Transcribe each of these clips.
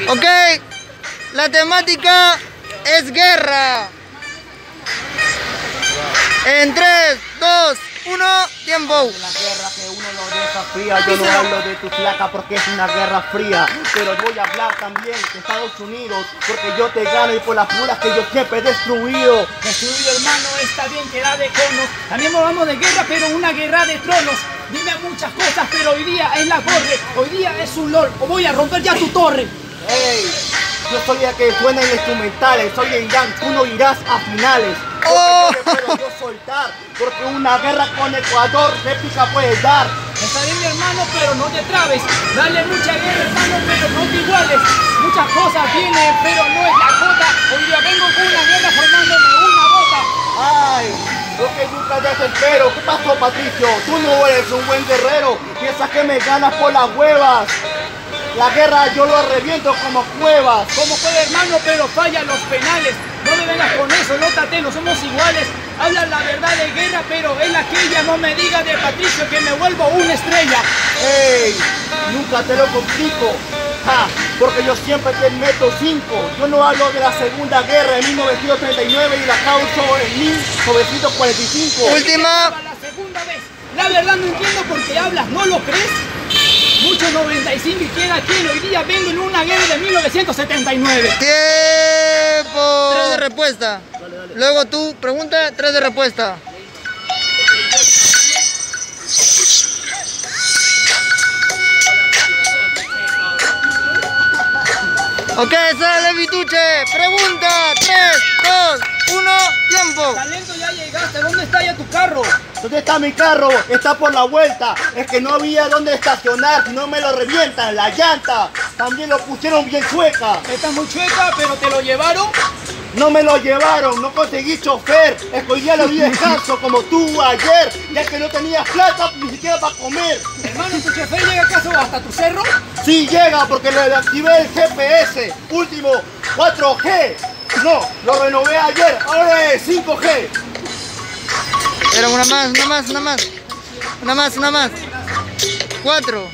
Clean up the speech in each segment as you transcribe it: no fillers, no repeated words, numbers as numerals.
Ok, la temática es guerra. En 3, 2, 1, tiempo. La guerra que uno lo desafía, yo no hablo de tu flaca porque es una guerra fría, pero voy a hablar también de Estados Unidos, porque yo te gano y por las puras que yo siempre he destruido. Destruido, hermano, está bien que da de conos. También vamos de guerra, pero una guerra de tronos. Dime muchas cosas, pero hoy día es la corre. Hoy día es un LOL, o voy a romper ya tu torre. Hey, yo soy el que suena en instrumentales, soy el Yang, tú no irás a finales. Oh. Porque yo puedo soltar, porque una guerra con Ecuador réplica puedes dar. Está bien, mi hermano, pero no te trabes. Dale mucha guerra, hermano, pero no te iguales. Muchas cosas vienen, pero no es la cota. Hoy día vengo con una guerra formándome una bota. Ay, lo que nunca desespero. ¿Qué pasó, Patricio? Tú no eres un buen guerrero. Piensas que me ganas por las huevas. La guerra yo lo reviento como cuevas. Como puede, hermano, pero falla los penales. No me vengas con eso, nótate, no somos iguales. Habla la verdad de guerra, pero es aquella. No me diga de Patricio que me vuelvo una estrella. Ey, nunca te lo complico. Ja, porque yo siempre te meto 5. Yo no hablo de la Segunda Guerra en 1939 y la causo en 1945. Última. La segunda vez. La verdad no entiendo por qué hablas, ¿no lo crees? Mucho 95 y queda quien. Hoy día vengo en una guerra de 1979. Tiempo. 3 de respuesta. Luego tú pregunta, 3 de respuesta. Ok, sale Vituche. Pregunta, 3, 2, 1, tiempo. Talento, ya llegaste. ¿Dónde está ya tu carro? ¿Dónde está mi carro? Está por la vuelta. Es que no había dónde estacionar, si no me lo revientan. La llanta también lo pusieron bien chueca. Está muy chueca, pero te lo llevaron. No me lo llevaron, no conseguí chofer. Es que hoy día lo di descanso como tú ayer, ya que no tenías plata ni siquiera para comer. Hermano, ¿tu chofer llega acaso hasta tu cerro? Sí llega porque le activé el GPS, último 4G. No, lo renové ayer, ahora es 5G. Era una más, una más, una más. Una más, una más. 4,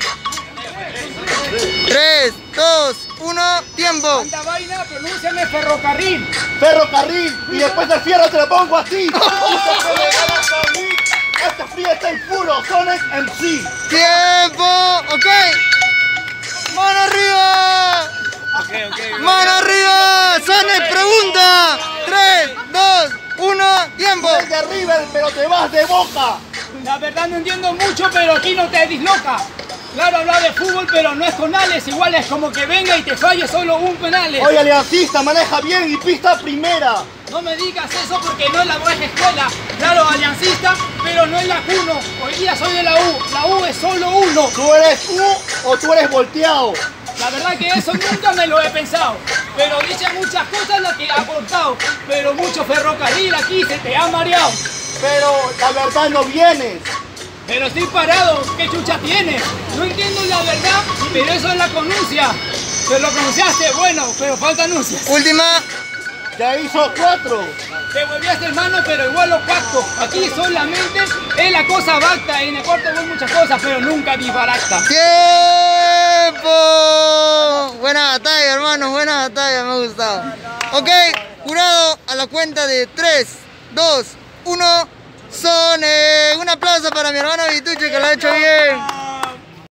3, 2, 1, tiempo. Anda vaina, pronúnciame ferrocarril. Ferrocarril, y después del fierro te lo pongo así. Dice que le ganas a mí. Este freestyle puro, Sonic MC. Tiempo. Ok. Mano arriba. Mano arriba. Sonic pregunta. 3, 2, 1, tiempo. Eres de River, pero te vas de Boca. La verdad no entiendo mucho, pero aquí no te disloca. Claro, habla de fútbol, pero no es con ales. Igual es como que venga y te falle solo un penal. Oye, aliancista, maneja bien y pista primera. No me digas eso porque no es la vieja escuela. Claro, aliancista, pero no es la Q1. Hoy día soy de la U. La U es solo uno. ¿Tú eres U o tú eres volteado? La verdad que eso nunca me lo he pensado. Pero dice muchas cosas las que ha cortado. Pero mucho ferrocarril aquí se te ha mareado. Pero la verdad no vienes. Pero estoy parado, ¿qué chucha tienes? No entiendo la verdad, pero eso es la conuncia. Te lo pronunciaste, bueno, pero falta anuncias. Última. Ya hizo 4. Te volvías hermano, pero igual lo pacto. Aquí solamente es la cosa bacta. En el corte hay muchas cosas, pero nunca disbaracta. Tiempo. Buena batalla, hermano, buena batalla, me ha gustado. Ok, jurado, a la cuenta de 3, 2, 1, Sonic. Un aplauso para mi hermano Vituche que lo ha hecho bien.